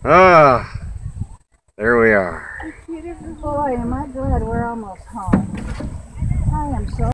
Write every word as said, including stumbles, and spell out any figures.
Ah, there we are. Boy, am I glad we're almost home. I am so